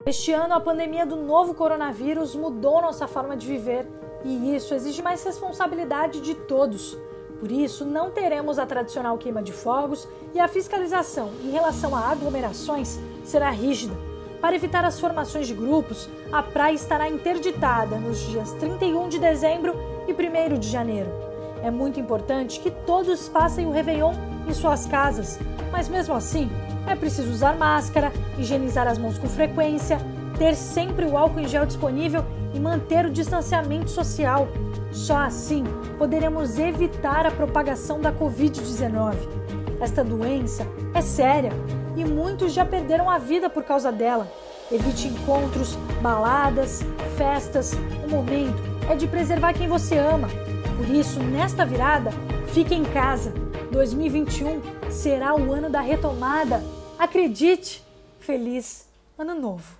Este ano, a pandemia do novo coronavírus mudou nossa forma de viver e isso exige mais responsabilidade de todos. Por isso, não teremos a tradicional queima de fogos e a fiscalização em relação a aglomerações será rígida. Para evitar as formações de grupos, a praia estará interditada nos dias 31 de dezembro e 1º de janeiro. É muito importante que todos passem o Réveillon em suas casas, mas mesmo assim, é preciso usar máscara, higienizar as mãos com frequência, ter sempre o álcool em gel disponível e manter o distanciamento social. Só assim poderemos evitar a propagação da Covid-19. Esta doença é séria e muitos já perderam a vida por causa dela. Evite encontros, baladas, festas. O momento é de preservar quem você ama. Por isso, nesta virada, fique em casa. 2021 será o ano da retomada. Acredite! Feliz Ano Novo!